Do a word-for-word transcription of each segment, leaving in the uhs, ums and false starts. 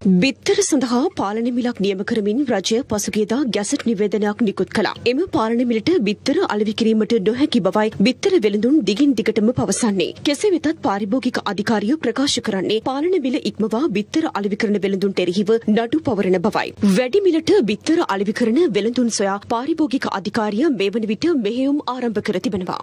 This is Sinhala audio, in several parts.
බිත්තර සඳහා පාලන මිලක් නියම කරමින් රජය පසුගියදා ගැසට් නිවේදනයක් නිකුත් කළා. එම පාලන මිලට බිත්තර අලෙවි කිරීමට නොහැකි බවයි බිත්තර වෙළඳුන් දිගින් දිගටම පවසන්නේ. කෙසේ වෙතත් පාරිභෝගික අධිකාරිය ප්‍රකාශ කරන්නේ පාලන මිල ඉක්මවා බිත්තර අලෙවි කරන වෙළඳුන්ට එරෙහිව නඩු පවරන බවයි. වැඩි මිලට බිත්තර අලෙවි කරන වෙළඳුන් සොයා පාරිභෝගික අධිකාරිය මේ වන විට මෙහෙයුම් ආරම්භ කර තිබෙනවා.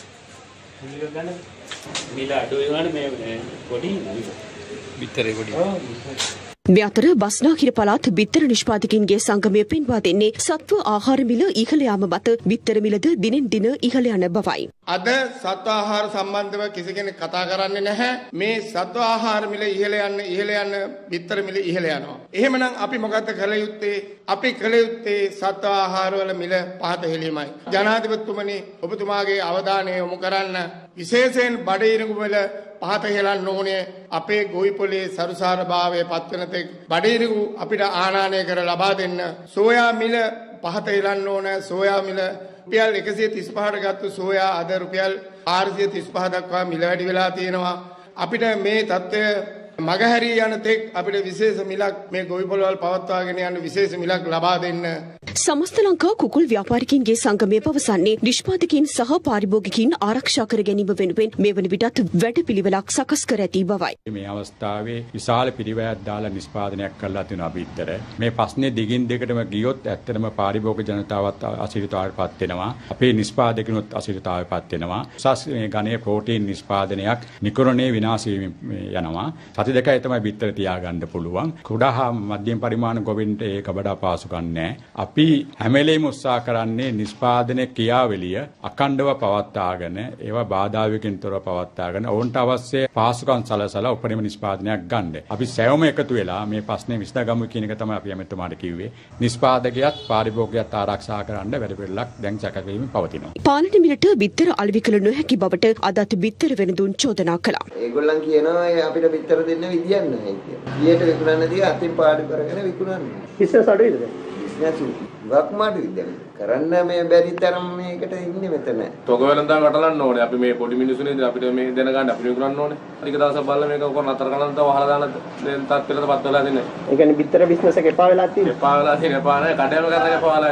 මේ අතර බස්නාහිර පළාත් බිත්තර නිෂ්පාදකයින්ගේ සංගමය පෙන්වා දෙන්නේ සත්ව ආහාර මිල ඉහළ යාම මත බිත්තර මිලද දිනෙන් දින ඉහළ යන බවයි. අද සත්ව ආහාර සම්බන්ධව කිසි කෙනෙක් කතා කරන්නේ නැහැ. මේ සත්ව ආහාර මිල ඉහළ යන්න ඉහළ යන්න බිත්තර මිල ඉහළ යනවා. එහෙමනම් අපි මොකද කළ යුත්තේ? අපි කළ යුත්තේ සත්ව ආහාර වල මිල පහත හෙලීමයි. ජනාධිපතිතුමනි ඔබතුමාගේ අවධානය යොමු කරන්න විශේෂයෙන් බඩ ඉරඟු වල පහත හෙලන්න ඕනේ. අපේ ගොවිපොලේ සරුසාර භාවයේ පත්වන තෙක් බඩ ඉරඟු අපිට ආනායනය කර ලබා දෙන්න. සෝයා මිල පහත හෙලන්න ඕන. සෝයා මිල රුපියල් එකසිය තිස් පහට ගත්තු සෝයා අද රුපියල් හාරසිය තිස් පහ දක්වා මිල වැඩි වෙලා තියෙනවා. අපිට මේ තත්ත්වය මගහැරී යන තෙක් අපිට විශේෂ මිලක් මේ ගොවිපොළවල් පවත්වාගෙන යන විශේෂ මිලක් ලබා දෙන්න. සමස්ත ලංකා කුකුල් ව්‍යාපාරිකයින්ගේ සංගමය පවසන්නේ නිෂ්පාදකයින් සහ පාරිභෝගිකයින් ආරක්ෂා කර ගැනීම වෙනුවෙන් මේ වන විටත් වැඩපිළිවෙලක් සකස් කර ඇති බවයි. මේ අවස්ථාවේ විශාල පිරිවැයක් දාලා නිෂ්පාදනයක් කරලා තියෙනවා බිත්තර. මේ ප්‍රශ්නේ දිගින් දිගටම ගියොත් ඇත්තටම පාරිභෝගික ජනතාවත් අසිරිතාවයටපත් වෙනවා. අපේ නිෂ්පාදකිනුත් අසිරිතාවයටපත් වෙනවා. උසස් මේ ගණයේ ප්‍රෝටීන් නිෂ්පාදනයක් නිකරණේ විනාශ යනවා. සති දෙකයි තමයි බිත්තර තියාගන්න පුළුවන්. කුඩා හා මධ්‍යම පරිමාණ ගොවින්ට ඒක වඩා පාසුකම් නැහැ. අපි හැම වෙලෙම උත්සාහ කරන්නේ නිෂ්පාදනයේ ක්‍රියාවලිය අඛණ්ඩව පවත්වාගෙන ඒවා බාධාවකින් තොරව පවත්වාගෙන ඔවුන්ට අවශ්‍ය පාසුකම් සලසලා උපරිම නිෂ්පාදනයක් ගන්න. අපි සෑවම එකතු වෙලා මේ ප්‍රශ්නේ විසඳගමු කියන එක තමයි අපි එමෙතුමාට කිව්වේ. නිෂ්පාදකයාත් පාරිභෝගිකයාත් ආරක්ෂා කරන්න වැඩ පිළිවෙලක් දැන් සැකසීමෙන් පවතිනවා. පාලන මිලට බිත්තර අලෙවි කළ නොහැකි බවට අදත් බිත්තර වෙළඳුන් චෝදනා කළා. ඒගොල්ලන් කියනවා අපිට බිත්තර දෙන්න විදියක් නැහැ කියලා. ඊට විකුණන්න දී අතින් පාඩු කරගෙන විකුණන්න. බිස්නස් අඩුයිද? බිස්නස් වක්මාඩු විදියක්. කරන්න මේ බැරි තරම් මේකට ඉන්නේ මෙතන. තොග වෙලඳා වටලන්න ඕනේ. අපි මේ පොඩි මිනිස්සුනේ අපිට මේ දෙන ගන්න අපි විකුණන්න ඕනේ. ටික දවසක් බලලා මේක කොහොම නතර කරන්න තව වහලා දාන්න දැන් තත්ත්වයටපත් වෙලා දෙන්නේ. ඒ කියන්නේ බිත්තර බිස්නස් එක එපා වෙලා තියෙනවා. එපා වෙලා තියෙන එපා නැහැ. කඩේම කරන්න එපා වෙලා